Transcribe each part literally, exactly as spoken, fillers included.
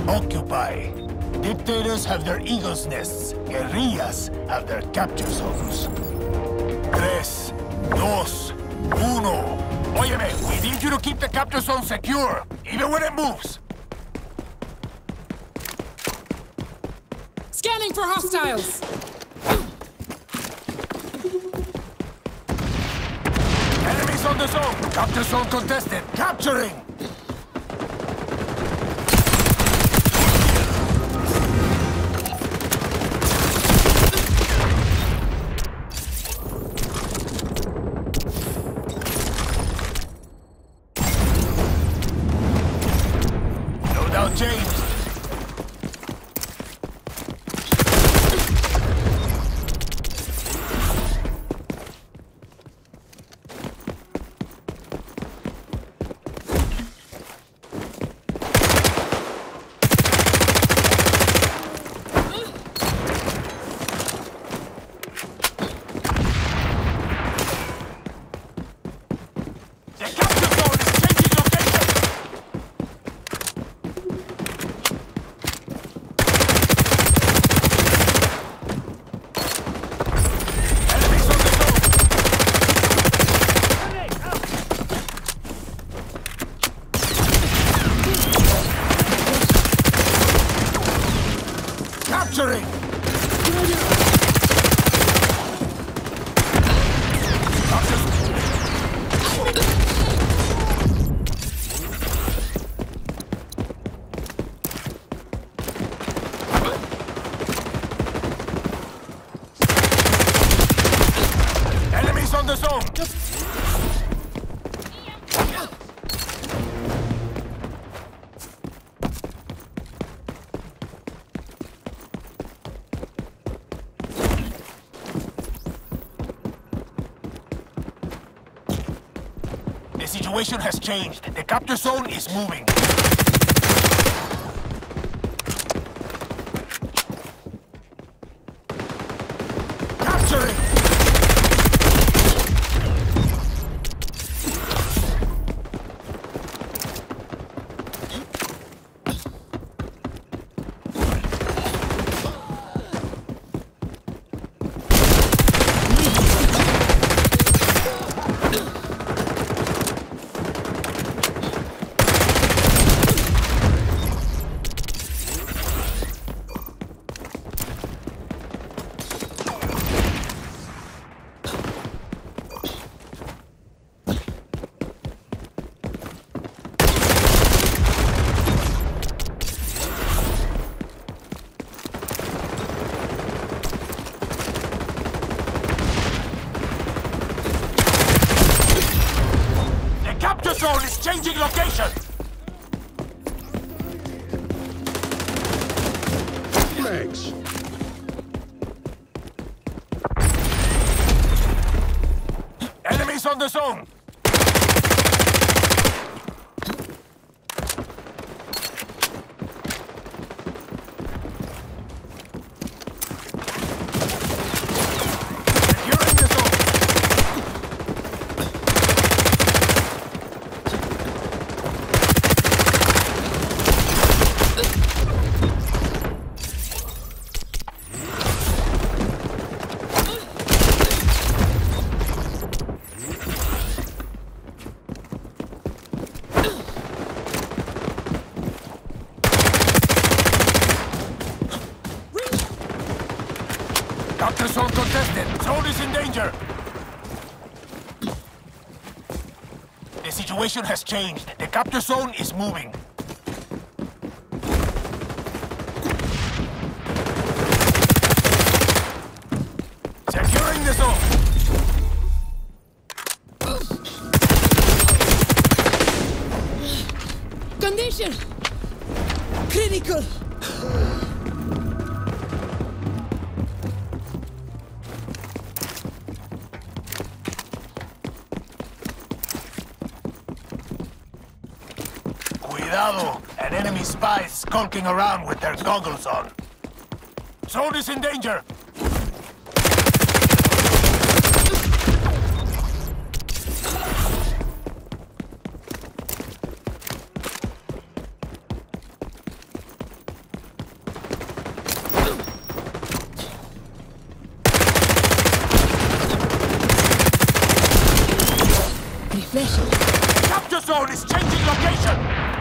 Occupy. Dictators have their eagle's nests. Guerrillas have their capture zones. Tres, dos, uno. Óyeme, we need you to keep the capture zone secure, even when it moves. Scanning for hostiles! Enemies on the zone! Capture zone contested! Capturing! Loadout changed! Capturing! Enemies on the zone! The situation has changed. The capture zone is moving. Capturing! The zone is changing location! Thanks. Enemies on the zone! Securing the zone! Capture zone contested. Zone is in danger. The situation has changed. The capture zone is moving. Securing the zone. Condition! Critical! Cuidado! An enemy spy is skulking around with their goggles on. Zone is in danger! zone is changing location!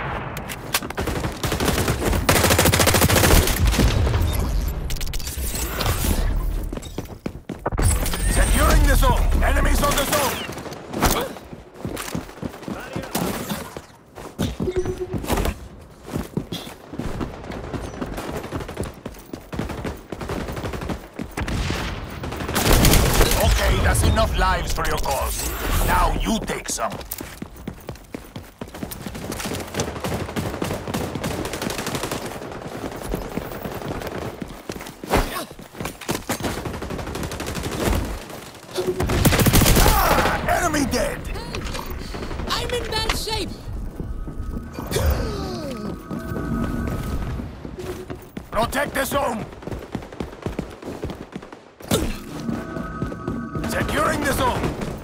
Securing the zone! Enemies on the zone! Okay, that's enough lives for your cause. Now you take some. Ah, enemy dead! I'm in bad shape! Protect the zone! Securing the zone!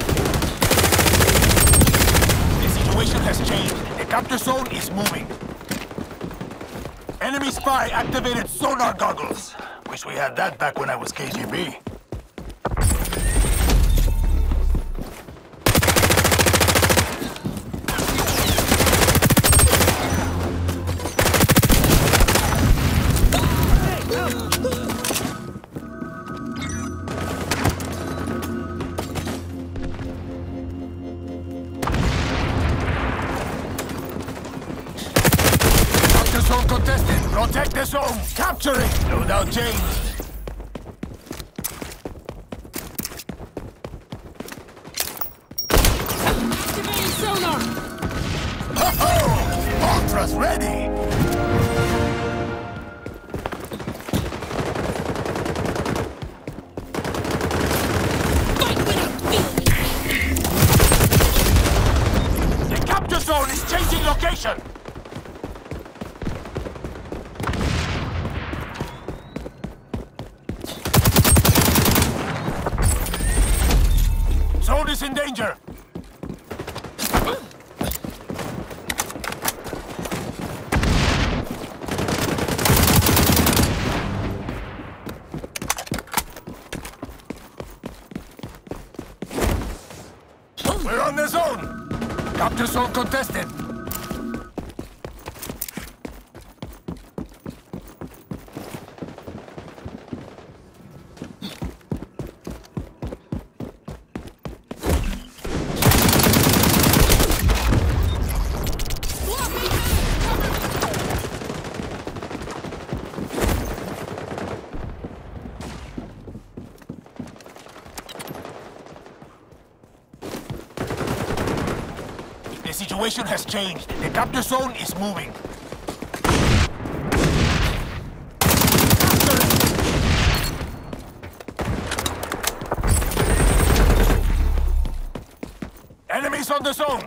The situation has changed. The capture zone is moving. Enemy spy activated sonar goggles. Wish we had that back when I was K G B. Zone contested. Protect the zone. Capture it. Loadout changed. Activating sonar! Ho-ho! Ultra's ready. Fight without feeling! The capture zone is changing location. Zone is in danger! We're on the zone! Capture zone contested! The situation has changed. The capture zone is moving. Capture it! Enemies on the zone!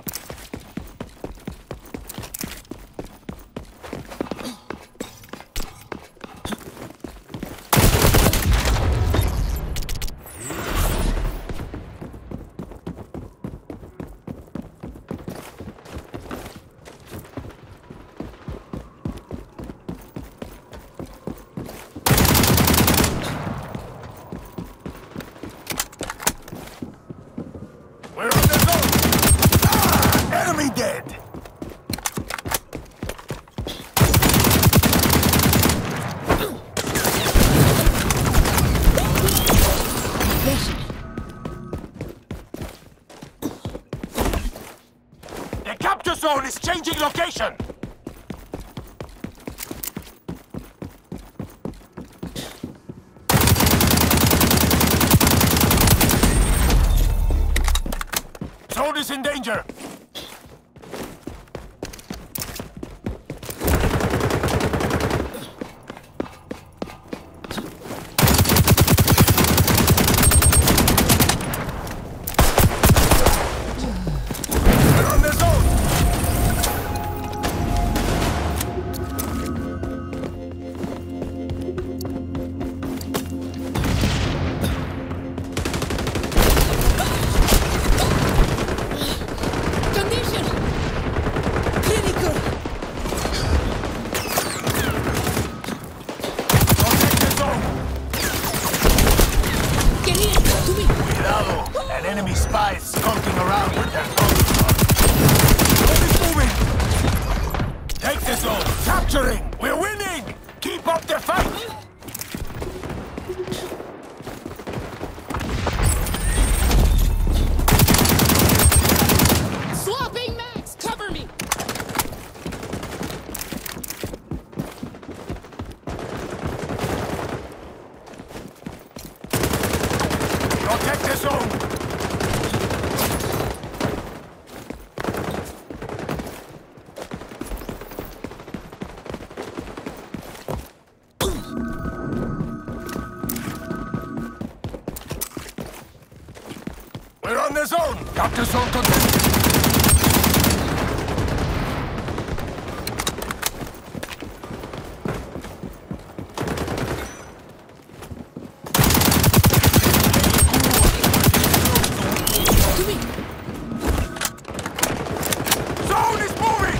We're on the zone! Ah! Enemy dead! The capture zone is changing location! Zone is in danger! We're on the zone! capturing! We're winning! Keep up the fight! Swapping mags! Cover me! Protect the zone! We're on the zone! Capture zone contested! Zone is moving!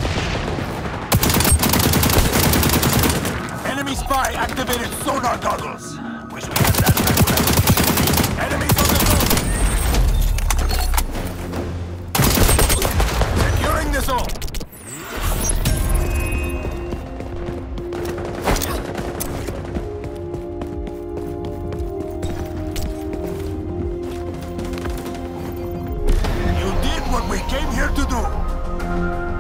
Enemy spy activated sonar goggles. Wish we had that back when I was here. Enemies on the zone! Securing the zone! You did what we came here to do!